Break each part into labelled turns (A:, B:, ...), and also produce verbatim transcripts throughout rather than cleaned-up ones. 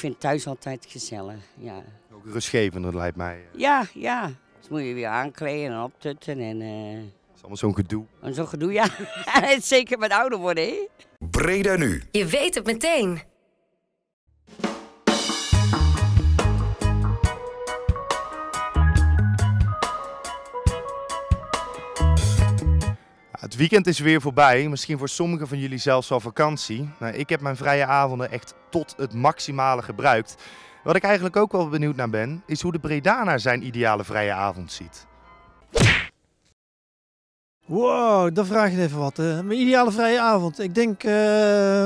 A: vind thuis altijd gezellig, ja.
B: Ook rustgevender lijkt mij.
A: Ja, ja. Dus moet je weer aankleden en optutten en... Uh...
B: Het is allemaal zo'n gedoe.
A: En zo'n gedoe, ja. Zeker met ouder worden, hè?
C: Breda nu.
D: Je weet het meteen.
B: Het weekend is weer voorbij, misschien voor sommigen van jullie zelfs al vakantie. Nou, ik heb mijn vrije avonden echt tot het maximale gebruikt. Wat ik eigenlijk ook wel benieuwd naar ben, is hoe de Bredaner zijn ideale vrije avond ziet.
E: Wow, dan vraag je even wat. Uh, mijn ideale vrije avond. Ik denk uh,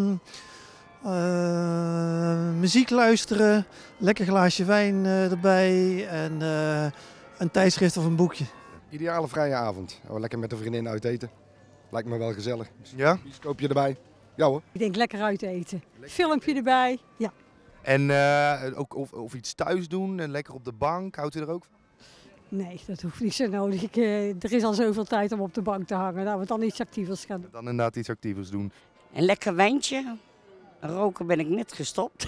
E: uh, muziek luisteren, lekker glaasje wijn uh, erbij en uh, een tijdschrift of een boekje.
F: Ideale vrije avond. Oh, lekker met een vriendin uit eten. Lijkt me wel gezellig.
B: Ja?
F: Bioscoopje erbij. Ja hoor.
G: Ik denk lekker uit eten. Filmpje erbij. Ja.
B: En uh, ook of, of iets thuis doen en lekker op de bank. Houdt u er ook van?
G: Nee, dat hoeft niet zo nodig. Ik, uh, er is al zoveel tijd om op de bank te hangen. Laten we dan iets actievers gaan doen.
B: Dan inderdaad iets actievers doen.
A: Een lekker wijntje. Roken ben ik net gestopt.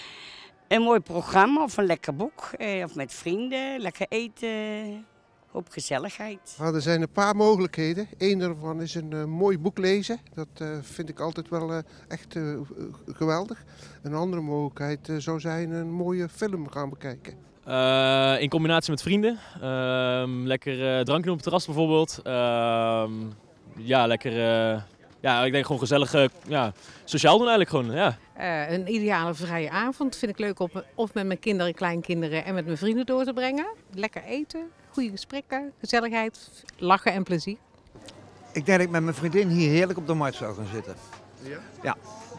A: Een mooi programma of een lekker boek. Eh, of met vrienden. Lekker eten. Op gezelligheid.
H: Nou, er zijn een paar mogelijkheden. Eén daarvan is een uh, mooi boek lezen. Dat uh, vind ik altijd wel uh, echt uh, geweldig. Een andere mogelijkheid uh, zou zijn een mooie film gaan bekijken.
I: Uh, in combinatie met vrienden. Uh, lekker uh, drankje op het terras bijvoorbeeld. Uh, ja, lekker... Uh, ja, ik denk gewoon gezellig uh, ja, sociaal doen eigenlijk gewoon. Ja.
J: Uh, een ideale vrije avond vind ik leuk op, of met mijn kinderen, kleinkinderen en met mijn vrienden door te brengen. Lekker eten, goede gesprekken, gezelligheid, lachen en plezier.
K: Ik denk dat ik met mijn vriendin hier heerlijk op de markt zou gaan zitten.
B: Ja?
K: Ja.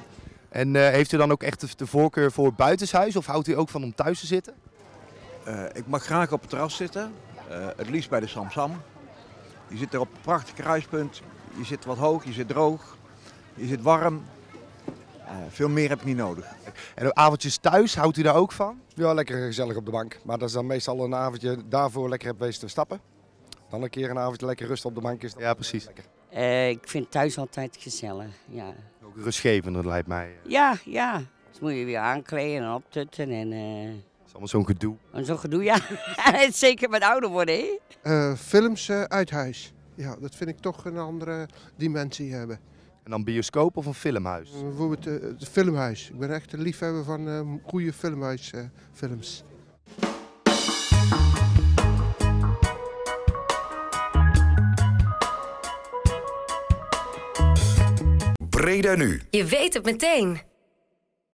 B: En uh, heeft u dan ook echt de, de voorkeur voor buitenshuis of houdt u ook van om thuis te zitten?
K: Uh, ik mag graag op het terras zitten, uh, het liefst bij de Samsam. Je zit er op een prachtig kruispunt, je zit wat hoog, je zit droog, je zit warm. Uh, veel meer heb ik niet nodig.
B: En avondjes thuis, houdt u daar ook van?
F: Ja, lekker gezellig op de bank. Maar dat is dan meestal een avondje daarvoor lekker heb geweest te stappen. Dan een keer een avondje lekker rust op de bank is.
B: Ja, precies.
F: Lekker.
A: Uh, ik vind thuis altijd gezellig, ja.
B: Ook rustgevender lijkt mij.
A: Ja, ja. Dus moet je weer aankleden en optutten en... Uh...
B: Het is allemaal zo'n gedoe.
A: En zo'n gedoe, ja. Zeker met ouder worden, hè?
H: Uh, films uh, uit huis. Ja, dat vind ik toch een andere dimensie hebben.
B: En dan bioscoop of een filmhuis?
H: Uh, bijvoorbeeld uh, het filmhuis. Ik ben echt een liefhebber van uh, goede filmhuisfilms. Uh,
C: Breda nu.
D: Je weet het meteen.